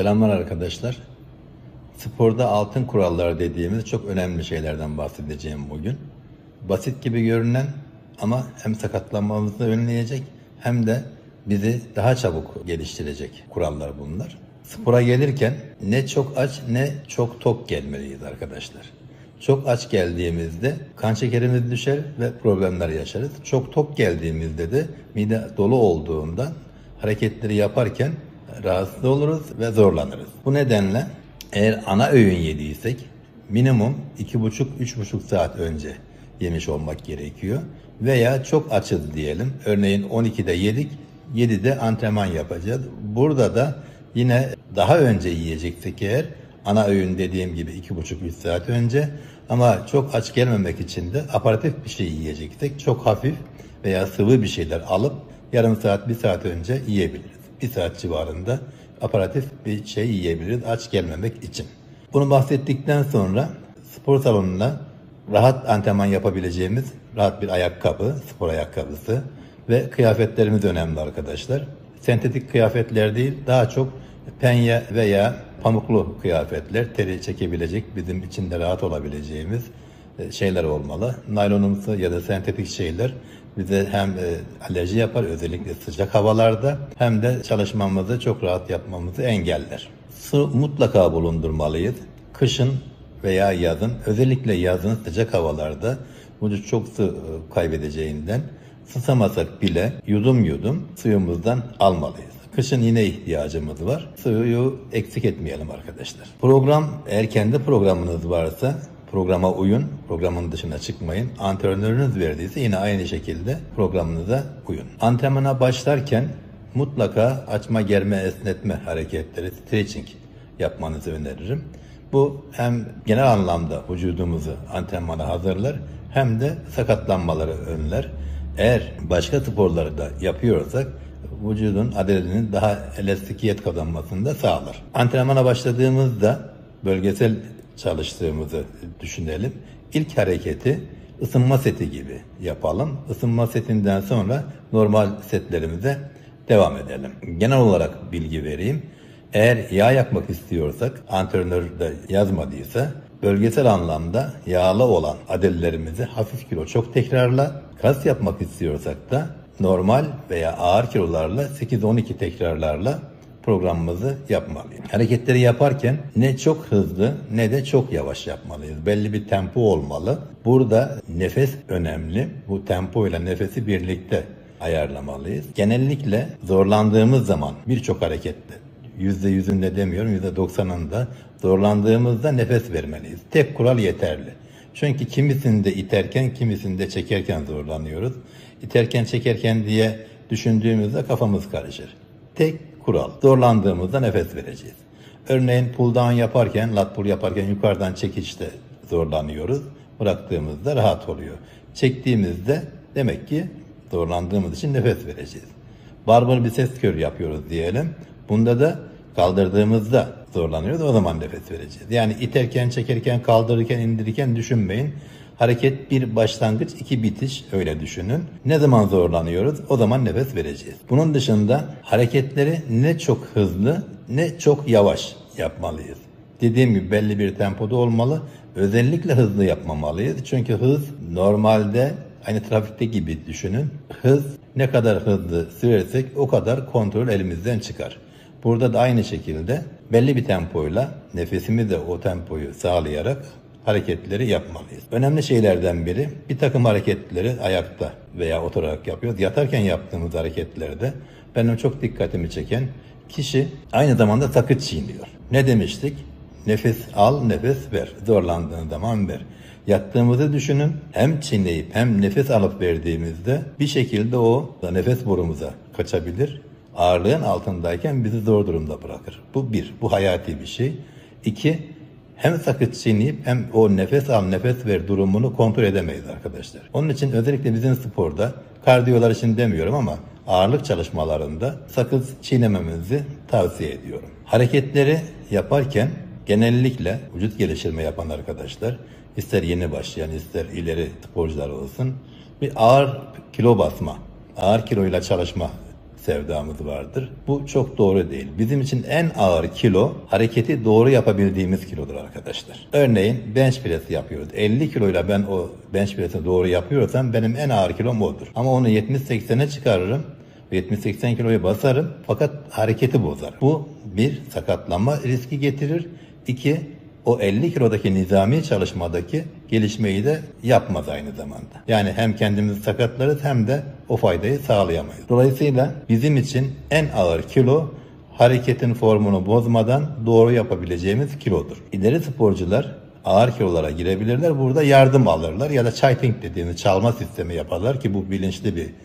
Selamlar arkadaşlar. Sporda altın kuralları dediğimiz çok önemli şeylerden bahsedeceğim bugün. Basit gibi görünen ama hem sakatlanmamızı önleyecek hem de bizi daha çabuk geliştirecek kurallar bunlar. Spora gelirken ne çok aç ne çok tok gelmeliyiz arkadaşlar. Çok aç geldiğimizde kan şekerimiz düşer ve problemler yaşarız. Çok tok geldiğimizde de mide dolu olduğundan hareketleri yaparken rahatsız oluruz ve zorlanırız. Bu nedenle eğer ana öğün yediysek minimum 2,5-3,5 saat önce yemiş olmak gerekiyor. Veya çok açız diyelim. Örneğin 12'de yedik, 7'de antrenman yapacağız. Burada da yine daha önce yiyeceksek eğer ana öğün dediğim gibi 2,5-3 saat önce, ama çok aç gelmemek için de aperatif bir şey yiyeceksek çok hafif veya sıvı bir şeyler alıp yarım saat, 1 saat önce yiyebiliriz. 1 saat civarında aperatif bir şey yiyebiliriz aç gelmemek için. Bunu bahsettikten sonra spor salonunda rahat antrenman yapabileceğimiz rahat bir ayakkabı, spor ayakkabısı ve kıyafetlerimiz önemli arkadaşlar. Sentetik kıyafetler değil, daha çok penye veya pamuklu kıyafetler, teri çekebilecek, bizim içinde rahat olabileceğimiz şeyler olmalı. Naylonumsu ya da sentetik şeyler bize hem alerji yapar, özellikle sıcak havalarda, hem de çalışmamızı çok rahat yapmamızı engeller. Su mutlaka bulundurmalıyız. Kışın veya yazın, özellikle yazın sıcak havalarda vücut çok su kaybedeceğinden susamasak bile yudum yudum suyumuzdan almalıyız. Kışın yine ihtiyacımız var. Suyu eksik etmeyelim arkadaşlar. Eğer kendi programınız varsa programa uyun, programın dışına çıkmayın. Antrenörünüz verdiyse yine aynı şekilde programınıza uyun. Antrenmana başlarken mutlaka açma, germe, esnetme hareketleri, stretching yapmanızı öneririm. Bu hem genel anlamda vücudumuzu antrenmana hazırlar hem de sakatlanmaları önler. Eğer başka sporları da yapıyorsak vücudun adalinin daha elastikiyet kazanmasını da sağlar. Antrenmana başladığımızda bölgesel çalıştığımızı düşünelim. İlk hareketi ısınma seti gibi yapalım. Isınma setinden sonra normal setlerimize devam edelim. Genel olarak bilgi vereyim. Eğer yağ yakmak istiyorsak, antrenör de yazmadıysa, bölgesel anlamda yağlı olan adellerimizi hafif kilo çok tekrarla, kas yapmak istiyorsak da normal veya ağır kilolarla 8-12 tekrarlarla programımızı yapmalıyız. Hareketleri yaparken ne çok hızlı ne de çok yavaş yapmalıyız. Belli bir tempo olmalı. Burada nefes önemli. Bu tempo ile nefesi birlikte ayarlamalıyız. Genellikle zorlandığımız zaman birçok harekette, %100'ünde demiyorum, %90'ında zorlandığımızda nefes vermeliyiz. Tek kural yeterli. Çünkü kimisinde iterken, kimisinde çekerken zorlanıyoruz. İterken, çekerken diye düşündüğümüzde kafamız karışır. Tek kural, zorlandığımızda nefes vereceğiz. Örneğin pull down yaparken, lat pull yaparken yukarıdan çekişte zorlanıyoruz. Bıraktığımızda rahat oluyor. Çektiğimizde demek ki zorlandığımız için nefes vereceğiz. Barbell biceps curl yapıyoruz diyelim. Bunda da kaldırdığımızda zorlanıyoruz, o zaman nefes vereceğiz. Yani iterken, çekerken, kaldırırken, indirirken düşünmeyin. Hareket bir başlangıç, 2 bitiş, öyle düşünün. Ne zaman zorlanıyoruz, o zaman nefes vereceğiz. Bunun dışında hareketleri ne çok hızlı ne çok yavaş yapmalıyız. Dediğim gibi belli bir tempoda olmalı. Özellikle hızlı yapmamalıyız. Çünkü hız normalde aynı trafikte gibi düşünün. Hız ne kadar hızlı sürersek o kadar kontrol elimizden çıkar. Burada da aynı şekilde belli bir tempoyla nefesimi de o tempoyu sağlayarak hareketleri yapmalıyız. Önemli şeylerden biri, bir takım hareketleri ayakta veya oturarak yapıyoruz. Yatarken yaptığımız hareketlerde benim çok dikkatimi çeken, kişi aynı zamanda sakız çiğniyor. Ne demiştik? Nefes al, nefes ver. Zorlandığın zaman ver. Yattığımızı düşünün. Hem çiğneyip hem nefes alıp verdiğimizde bir şekilde o da nefes borumuza kaçabilir. Ağırlığın altındayken bizi zor durumda bırakır. Bu bir. Bu hayati bir şey. 2. Hem sakız çiğneyip hem o nefes al, nefes ver durumunu kontrol edemeyiz arkadaşlar. Onun için özellikle bizim sporda, kardiyolar için demiyorum ama ağırlık çalışmalarında sakız çiğnememizi tavsiye ediyorum. Hareketleri yaparken genellikle vücut geliştirme yapan arkadaşlar, ister yeni başlayan ister ileri sporcular olsun, bir ağır kilo basma, ağır kiloyla çalışma sevdamız vardır. Bu çok doğru değil. Bizim için en ağır kilo hareketi doğru yapabildiğimiz kilodur arkadaşlar. Örneğin bench press yapıyoruz. 50 kiloyla ben o bench press'i doğru yapıyorsam benim en ağır kilom odur. Ama onu 70-80'e çıkarırım. 70-80 kiloyu basarım fakat hareketi bozar. Bu bir sakatlanma riski getirir. İki, o 50 kilodaki nizami çalışmadaki gelişmeyi de yapmaz aynı zamanda. Yani hem kendimizi sakatlarız hem de o faydayı sağlayamayız. Dolayısıyla bizim için en ağır kilo hareketin formunu bozmadan doğru yapabileceğimiz kilodur. İleri sporcular ağır kilolara girebilirler. Burada yardım alırlar ya da chaiting dediğimiz çalma sistemi yaparlar ki bu bilinçli bir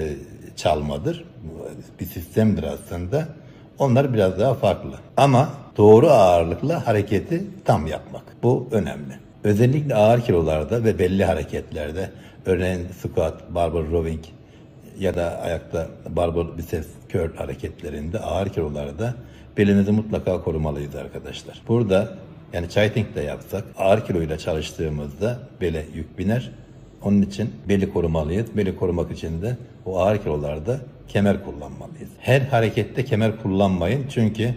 çalmadır. Bir sistemdir aslında. Onlar biraz daha farklı. Ama doğru ağırlıkla hareketi tam yapmak. Bu önemli. Özellikle ağır kilolarda ve belli hareketlerde, örneğin squat, barbell rowing ya da ayakta barbell biceps curl hareketlerinde ağır kilolarda belimizi mutlaka korumalıyız arkadaşlar. Burada yani chaiting de yapsak ağır kiloyla çalıştığımızda bele yük biner. Onun için beli korumalıyız. Beli korumak için de o ağır kilolarda kemer kullanmalıyız. Her harekette kemer kullanmayın. Çünkü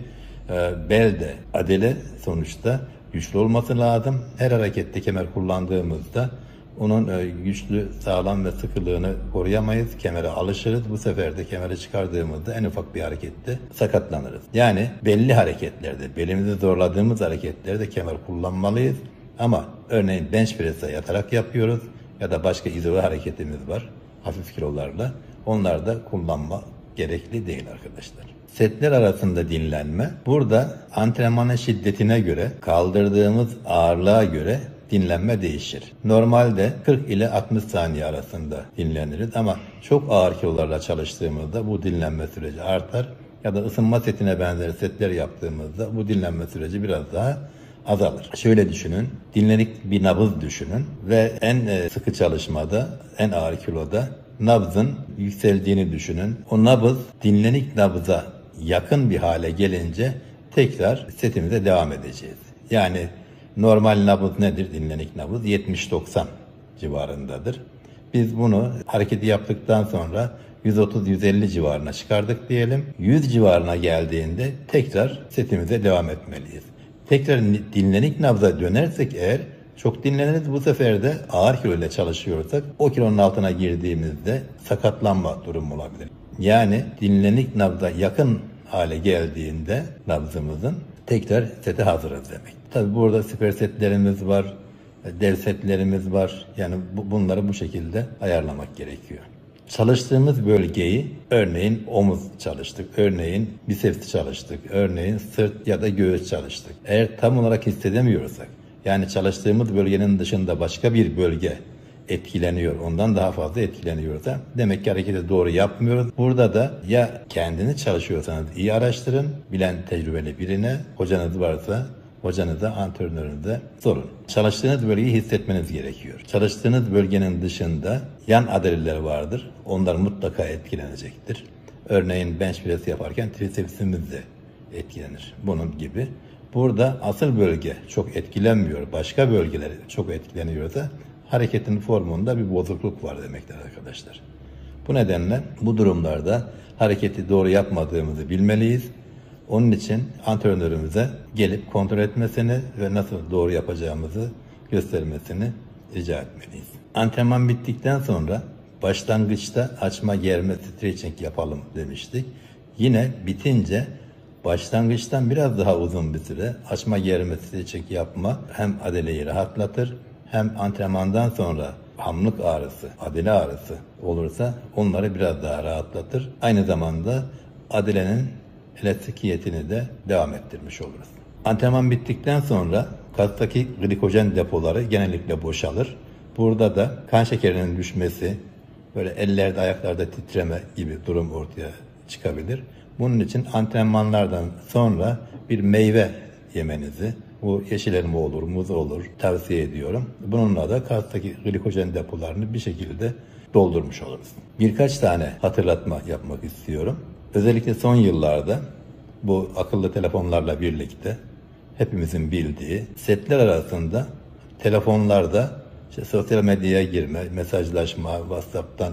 belde adele sonuçta güçlü olması lazım. Her harekette kemer kullandığımızda onun güçlü, sağlam ve sıkılığını koruyamayız. Kemere alışırız. Bu sefer de kemeri çıkardığımızda en ufak bir harekette sakatlanırız. Yani belli hareketlerde, belimizi zorladığımız hareketlerde kemer kullanmalıyız. Ama örneğin bench press'e yatarak yapıyoruz ya da başka izole hareketimiz var hafif kilolarla. Onlar da kullanma gerekli değil arkadaşlar. Setler arasında dinlenme. Burada antrenmanın şiddetine göre, kaldırdığımız ağırlığa göre dinlenme değişir. Normalde 40 ile 60 saniye arasında dinleniriz ama çok ağır kilolarla çalıştığımızda bu dinlenme süreci artar ya da ısınma setine benzer setler yaptığımızda bu dinlenme süreci biraz daha azalır. Şöyle düşünün, dinlenik bir nabız düşünün ve en sıkı çalışmada, en ağır kiloda nabzın yükseldiğini düşünün. O nabız dinlenik nabıza yakın bir hale gelince tekrar setimize devam edeceğiz. Yani normal nabız nedir? Dinlenik nabız 70-90 civarındadır. Biz bunu hareketi yaptıktan sonra 130-150 civarına çıkardık diyelim. 100 civarına geldiğinde tekrar setimize devam etmeliyiz. Tekrar dinlenik nabza dönersek eğer çok dinleniriz. Bu sefer de ağır kilo ile çalışıyorsak o kilonun altına girdiğimizde sakatlanma durumu olabilir. Yani dinlenik nabza yakın hale geldiğinde nabzımızın tekrar sete hazırız demek. Tabi burada süper setlerimiz var, dev setlerimiz var. Yani bunları bu şekilde ayarlamak gerekiyor. Çalıştığımız bölgeyi örneğin omuz çalıştık, örneğin biceps çalıştık, örneğin sırt ya da göğüs çalıştık. Eğer tam olarak hissedemiyorsak, yani çalıştığımız bölgenin dışında başka bir bölge etkileniyor, ondan daha fazla etkileniyorsa demek ki hareketi doğru yapmıyoruz. Burada da ya kendiniz çalışıyorsanız iyi araştırın, bilen tecrübeli birine, hocanız varsa hocanıza, antrenörünüze sorun. Çalıştığınız bölgeyi hissetmeniz gerekiyor. Çalıştığınız bölgenin dışında yan adaleler vardır. Onlar mutlaka etkilenecektir. Örneğin bench press yaparken tricepsimiz de etkilenir. Bunun gibi. Burada asıl bölge çok etkilenmiyor. Başka bölgeler çok etkileniyorsa hareketin formunda bir bozukluk var demektir arkadaşlar. Bu nedenle bu durumlarda hareketi doğru yapmadığımızı bilmeliyiz. Onun için antrenörümüze gelip kontrol etmesini ve nasıl doğru yapacağımızı göstermesini rica etmeliyiz. Antrenman bittikten sonra başlangıçta açma, germe, stretching yapalım demiştik. Yine bitince başlangıçtan biraz daha uzun bir süre açma, germe, stretching yapma hem adeleyi rahatlatır hem antrenmandan sonra hamlık ağrısı, adele ağrısı olursa onları biraz daha rahatlatır. Aynı zamanda adelenin elastikiyetini de devam ettirmiş oluruz. Antrenman bittikten sonra kastaki glikojen depoları genellikle boşalır. Burada da kan şekerinin düşmesi, böyle ellerde ayaklarda titreme gibi durum ortaya çıkabilir. Bunun için antrenmanlardan sonra bir meyve yemenizi, bu yeşil elma olur, muz olur tavsiye ediyorum. Bununla da kastaki glikojen depolarını bir şekilde doldurmuş oluruz. Birkaç tane hatırlatma yapmak istiyorum. Özellikle son yıllarda bu akıllı telefonlarla birlikte hepimizin bildiği setler arasında telefonlarda sosyal medyaya girme, mesajlaşma, WhatsApp'tan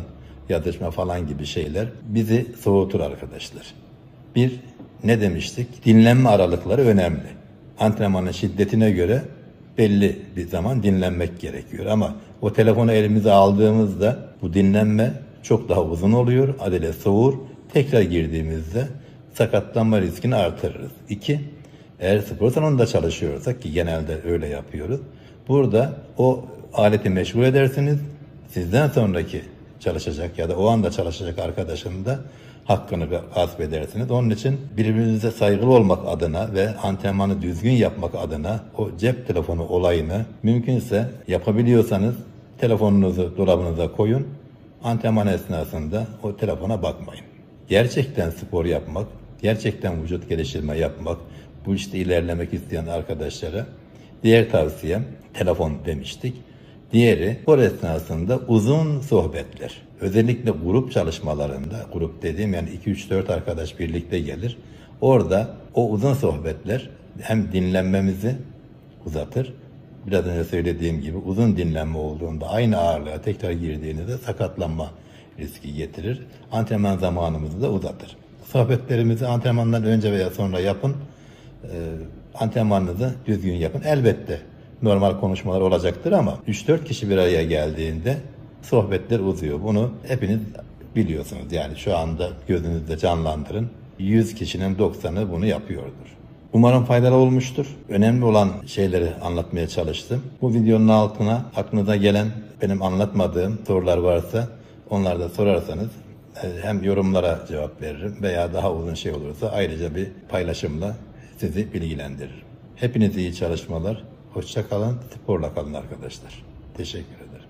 yazışma falan gibi şeyler bizi soğutur arkadaşlar. Bir, ne demiştik? Dinlenme aralıkları önemli. Antrenmanın şiddetine göre belli bir zaman dinlenmek gerekiyor. Ama o telefonu elimize aldığımızda bu dinlenme çok daha uzun oluyor. Adele soğur. Tekrar girdiğimizde sakatlanma riskini artırırız. İki, eğer spor salonunda çalışıyorsak ki genelde öyle yapıyoruz. Burada o aleti meşgul edersiniz. Sizden sonraki çalışacak ya da o anda çalışacak arkadaşın da hakkını gasp edersiniz. Onun için birbirinize saygılı olmak adına ve antrenmanı düzgün yapmak adına o cep telefonu olayını mümkünse yapabiliyorsanız telefonunuzu dolabınıza koyun. Antrenman esnasında o telefona bakmayın. Gerçekten spor yapmak, gerçekten vücut geliştirme yapmak, bu işte ilerlemek isteyen arkadaşlara diğer tavsiyem telefon demiştik. Diğeri spor esnasında uzun sohbetler. Özellikle grup çalışmalarında, grup dediğim yani 2-3-4 arkadaş birlikte gelir. Orada o uzun sohbetler hem dinlenmemizi uzatır. Biraz önce söylediğim gibi uzun dinlenme olduğunda aynı ağırlığa tekrar girdiğinizde sakatlanma riski getirir. Antrenman zamanımızı da uzatır. Sohbetlerimizi antrenmandan önce veya sonra yapın. Antrenmanınızı düzgün yapın. Elbette normal konuşmalar olacaktır ama 3-4 kişi bir araya geldiğinde sohbetler uzuyor. Bunu hepiniz biliyorsunuz. Yani şu anda gözünüzde canlandırın. 100 kişinin 90'ı bunu yapıyordur. Umarım faydalı olmuştur. Önemli olan şeyleri anlatmaya çalıştım. Bu videonun altına aklınıza gelen benim anlatmadığım sorular varsa onları da sorarsanız hem yorumlara cevap veririm veya daha uzun şey olursa ayrıca bir paylaşımla sizi bilgilendiririm. Hepinize iyi çalışmalar. Hoşça kalın, sporla kalın arkadaşlar. Teşekkür ederim.